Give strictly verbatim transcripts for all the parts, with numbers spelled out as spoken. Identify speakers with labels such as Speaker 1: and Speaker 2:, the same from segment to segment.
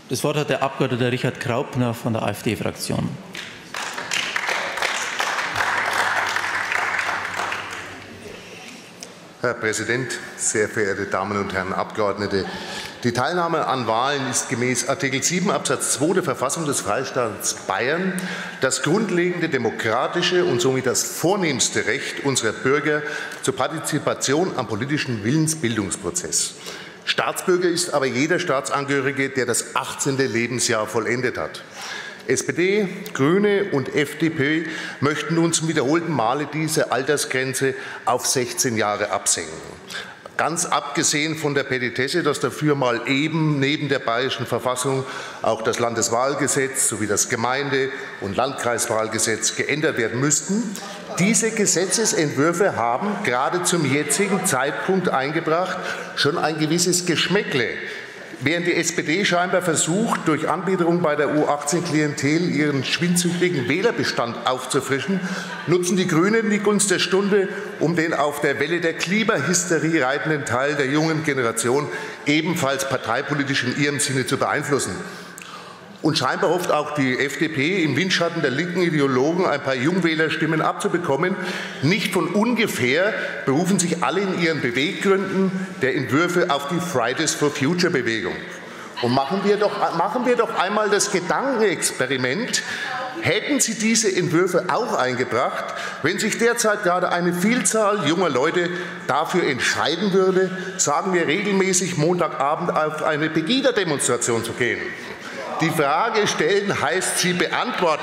Speaker 1: Das Wort hat der Abgeordnete Richard Graupner von der AfD-Fraktion.
Speaker 2: Herr Präsident, sehr verehrte Damen und Herren Abgeordnete! Die Teilnahme an Wahlen ist gemäß Artikel sieben Absatz zwei der Verfassung des Freistaats Bayern das grundlegende demokratische und somit das vornehmste Recht unserer Bürger zur Partizipation am politischen Willensbildungsprozess. Staatsbürger ist aber jeder Staatsangehörige, der das achtzehnte Lebensjahr vollendet hat. S P D, Grüne und F D P möchten nun zum wiederholten Male diese Altersgrenze auf sechzehn Jahre absenken. Ganz abgesehen von der Petitesse, dass dafür mal eben neben der bayerischen Verfassung auch das Landeswahlgesetz sowie das Gemeinde- und Landkreiswahlgesetz geändert werden müssten. Diese Gesetzesentwürfe haben gerade zum jetzigen Zeitpunkt eingebracht schon ein gewisses Geschmäckle. Während die S P D scheinbar versucht, durch Anbiederung bei der U achtzehn Klientel ihren schwindsüchtigen Wählerbestand aufzufrischen, nutzen die Grünen die Gunst der Stunde, um den auf der Welle der Klimahysterie reitenden Teil der jungen Generation ebenfalls parteipolitisch in ihrem Sinne zu beeinflussen. Und scheinbar hofft auch die F D P, im Windschatten der linken Ideologen ein paar Jungwählerstimmen abzubekommen. Nicht von ungefähr berufen sich alle in ihren Beweggründen der Entwürfe auf die Fridays for Future Bewegung. Und machen wir doch, machen wir doch einmal das Gedankenexperiment. Hätten Sie diese Entwürfe auch eingebracht, wenn sich derzeit gerade eine Vielzahl junger Leute dafür entscheiden würde, sagen wir regelmäßig Montagabend auf eine Pegida-Demonstration zu gehen? Die Frage stellen heißt sie beantworten.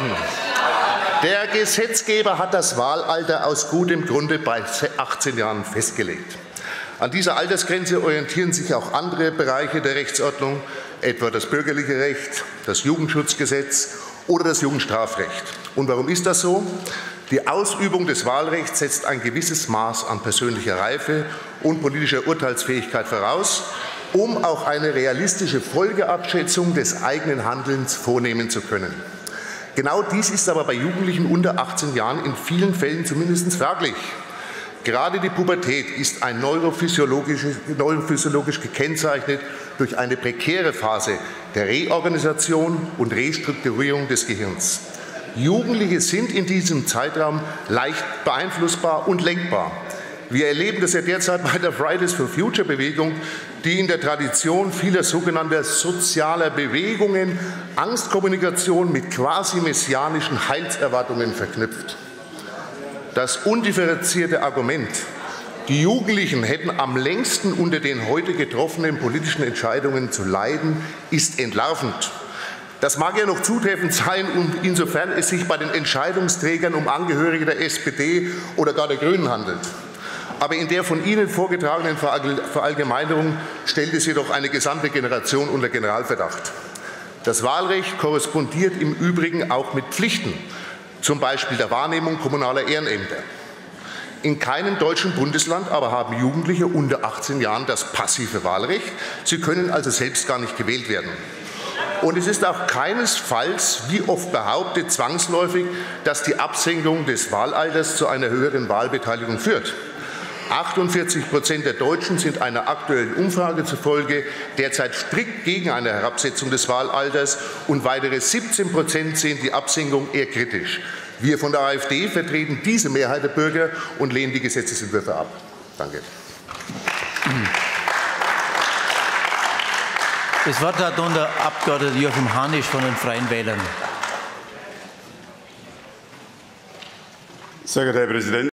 Speaker 2: Der Gesetzgeber hat das Wahlalter aus gutem Grunde bei achtzehn Jahren festgelegt. An dieser Altersgrenze orientieren sich auch andere Bereiche der Rechtsordnung, etwa das bürgerliche Recht, das Jugendschutzgesetz oder das Jugendstrafrecht. Und warum ist das so? Die Ausübung des Wahlrechts setzt ein gewisses Maß an persönlicher Reife und politischer Urteilsfähigkeit voraus, um auch eine realistische Folgeabschätzung des eigenen Handelns vornehmen zu können. Genau dies ist aber bei Jugendlichen unter achtzehn Jahren in vielen Fällen zumindest fraglich. Gerade die Pubertät ist ein neurophysiologisch, neurophysiologisch gekennzeichnet durch eine prekäre Phase der Reorganisation und Restrukturierung des Gehirns. Jugendliche sind in diesem Zeitraum leicht beeinflussbar und lenkbar. Wir erleben das ja derzeit bei der Fridays for Future Bewegung, die in der Tradition vieler sogenannter sozialer Bewegungen Angstkommunikation mit quasi messianischen Heilserwartungen verknüpft. Das undifferenzierte Argument, die Jugendlichen hätten am längsten unter den heute getroffenen politischen Entscheidungen zu leiden, ist entlarvend. Das mag ja noch zutreffend sein, insofern es sich bei den Entscheidungsträgern um Angehörige der S P D oder gar der Grünen handelt. Aber in der von Ihnen vorgetragenen Verallgemeinerung stellt es jedoch eine gesamte Generation unter Generalverdacht. Das Wahlrecht korrespondiert im Übrigen auch mit Pflichten, zum Beispiel der Wahrnehmung kommunaler Ehrenämter. In keinem deutschen Bundesland aber haben Jugendliche unter achtzehn Jahren das passive Wahlrecht. Sie können also selbst gar nicht gewählt werden. Und es ist auch keinesfalls, wie oft behauptet, zwangsläufig, dass die Absenkung des Wahlalters zu einer höheren Wahlbeteiligung führt. achtundvierzig Prozent der Deutschen sind einer aktuellen Umfrage zufolge derzeit strikt gegen eine Herabsetzung des Wahlalters und weitere siebzehn Prozent sehen die Absenkung eher kritisch. Wir von der AfD vertreten diese Mehrheit der Bürger und lehnen die Gesetzesentwürfe ab. Danke.
Speaker 1: Das Wort hat nun der Abgeordnete Joachim Hanisch von den Freien Wählern.
Speaker 3: Sehr geehrter Herr Präsident!